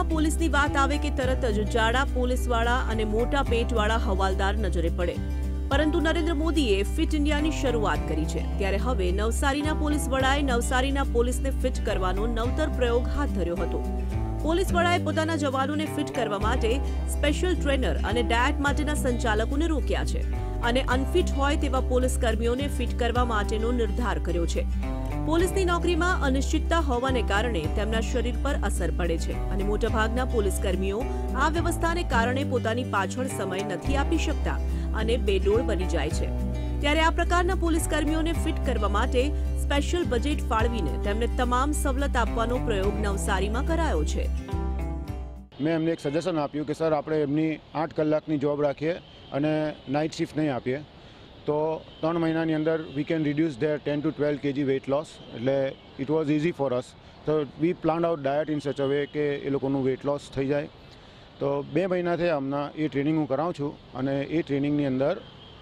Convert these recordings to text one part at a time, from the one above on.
નવસારીમાં પોલીસની વાત આવે કે તરત જ જાડા પોલીસવાળા અને મોટા પેટવાળા હવાલદાર નજરે પડે, પરંતુ નરેન્દ્ર મોદીએ ફિટ ઇન્ડિયાની શરૂઆત કરી છે, ત્યારે હવે નવસારીના પોલીસ વડાએ નવસારીના પોલીસને ફિટ કરવાનો નવતર પ્રયોગ હાથ ધર્યો હતો। પોલીસ વડાએ પોતાના જવાનોને ફિટ કરવા માટે સ્પેશિયલ ટ્રેનર અને ડાયટ માટેના સંચાલકોને રોક્યા છે અને અનફિટ હોય તેવા પોલીસ કર્મીઓને ફિટ કરવા માટેનો નિર્ધાર કર્યો છે। પોલીસની નોકરીમાં અનિશ્ચિતતા હોવાને કારણે તેમના શરીર પર અસર પડે છે અને મોટાભાગના પોલીસ કર્મીઓ આ વ્યવસ્થાને કારણે પોતાની પાછળ સમય નથી આપી શકતા અને બેડોળ બની જાય છે। ત્યારે આ પ્રકારના પોલીસ કર્મીઓને ફિટ કરવા માટે સ્પેશિયલ બજેટ ફાળવીને તેમને તમામ સવલત આપવાનો પ્રયોગ નવસારીમાં કરાયો છે। મેં એમને એક સજેશન આપ્યું કે સર આપણે એમની 8 કલાકની જોબ રાખીએ અને નાઇટ શિફ્ટ નહીં આપીએ તો 3 મહિનાની અંદર we can reduce their 10 to 12 kg weight loss. એટલે it was easy for us, તો we planned out diet in such a way કે એ લોકોનું વેઇટ લોસ થઈ જાય। તો 2 મહિનાથી હમણાં એ ટ્રેનિંગ હું કરાવું છું અને એ ટ્રેનિંગની અંદર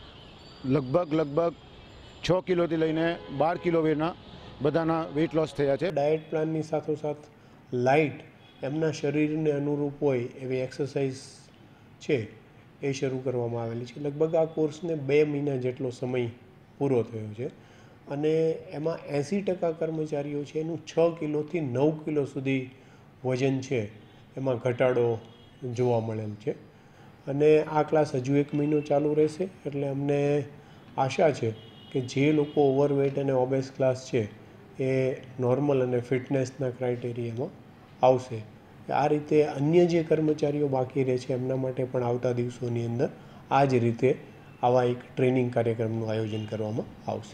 લગભગ 6 કિલોથી લઈને 12 કિલો વેના બધાના વેઇટ લોસ થયા છે। ડાયટ પ્લાનની સાથોસાથ લાઇટ એમના શરીરને અનુરૂપ હોય એવી એક્સરસાઇઝ છે એ શરૂ કરવામાં આવેલી છે। લગભગ આ કોર્સને 2 મહિના જેટલો સમય પૂરો થયો છે અને એમાં 80% કર્મચારીઓ છે એનું 6 કિલોથી 9 કિલો સુધી વજન છે એમાં ઘટાડો જોવા મળેલ છે અને આ ક્લાસ હજુ 1 મહિનો ચાલુ રહેશે। એટલે અમને આશા છે કે જે લોકો ઓવરવેટ અને ઓબેસ ક્લાસ છે એ નોર્મલ અને ફિટનેસના ક્રાઇટેરિયામાં આવશે। આ રીતે અન્ય જે કર્મચારીઓ બાકી રહે છે એમના માટે પણ આવતા દિવસોની અંદર આ જ રીતે આવા એક ટ્રેનિંગ કાર્યક્રમનું આયોજન કરવામાં આવશે।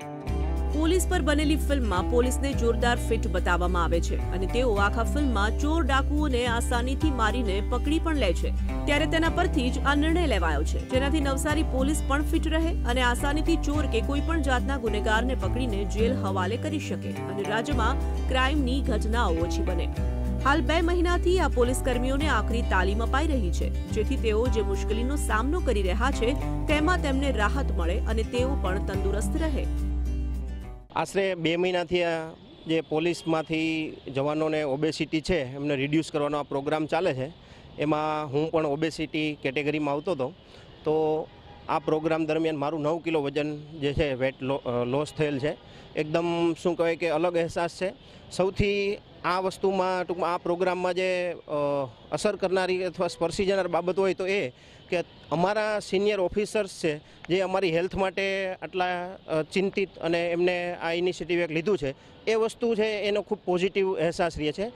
પોલીસ પર બનેલી ફિલ્મમાં પોલીસને જોરદાર ફિટ બતાવવામાં આવે છે અને તેઓ આખા ફિલ્મમાં ચોર ડાકુઓને આસાનીથી મારીને પકડી પણ લે છે, ત્યારે તેના પરથી જ આ નિર્ણય લેવાયો છે, જેનાથી નવસારી પોલીસ પણ ફિટ રહે અને આસાનીથી ચોર કે કોઈ પણ જાતના ગુનેગારને પકડીને જેલ હવાલે કરી શકે અને રાજ્યમાં ક્રાઇમની ઘટનાઓ ઓછી બને। હાલ 2 મહિનાથી આ પોલીસ કર્મીઓને આખરી તાલીમ અપાઈ રહી છે, જેથી તેઓ જે મુશ્કેલીનો સામનો કરી રહ્યા છે તેમાં તેમને રાહત મળે અને તેઓ પણ તંદુરસ્ત રહે। આશરે 2 મહિનાથી જે પોલીસમાંથી જવાનોને ઓબેસિટી છે એમને રિડ્યુસ કરવાનો આ પ્રોગ્રામ ચાલે છે, એમાં હું પણ ઓબેસિટી કેટેગરીમાં આવતો હતો। તો આ પ્રોગ્રામ દરમિયાન મારું 9 કિલો વજન જે છે વેટ લોસ થયેલ છે। એકદમ શું કહેવાય કે અલગ અહેસાસ છે। સૌથી આ વસ્તુમાં ટૂંકમાં આ પ્રોગ્રામમાં જે અસર કરનારી અથવા સ્પર્શી જનાર બાબત હોય તો એ કે અમારા સિનિયર ઓફિસર્સ છે જે અમારી હેલ્થ માટે આટલા ચિંતિત અને એમને આ ઇનિશિયેટિવ એક લીધું છે, એ વસ્તુ છે એનો ખૂબ પોઝિટિવ અહેસાસ રહે છે।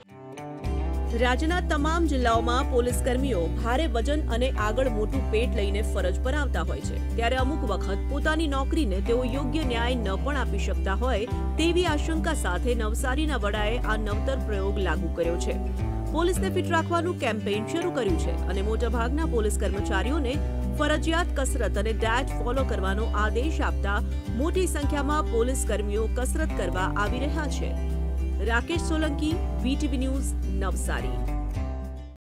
રાજ્યના તમામ જિલ્લાઓમાં પોલીસ કર્મીઓ ભારે વજન અને આગળ મોટું પેટ લઈને ફરજ પર આવતા હોય છે, ત્યારે અમુક વખત પોતાની નોકરીને તેઓ યોગ્ય ન્યાય ન પણ આપી શકતા હોય તેવી આશંકા સાથે નવસારીના વડાએ આ નવતર પ્રયોગ લાગુ કર્યો છે। પોલીસને ફિટ રાખવાનું કેમ્પેઇન શરૂ કર્યું છે અને મોટાભાગના પોલીસ કર્મચારીઓને ફરજિયાત કસરત અને ડાયટ ફોલો કરવાનો આદેશ આપતા મોટી સંખ્યામાં પોલીસ કર્મીઓ કસરત કરવા આવી રહ્યા છે। Rakesh Solanki, VTV news, Navsari.